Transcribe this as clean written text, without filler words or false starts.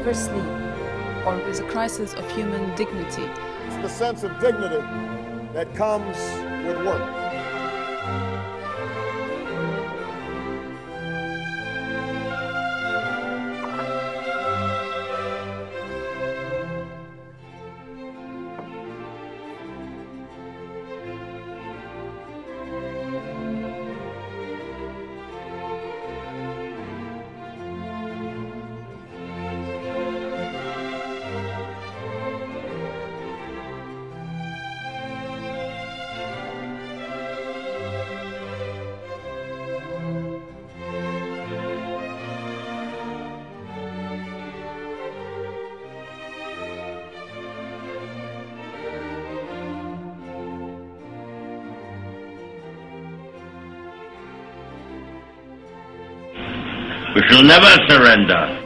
never sleep, or is a crisis of human dignity. It's the sense of dignity that comes with work. We shall never surrender.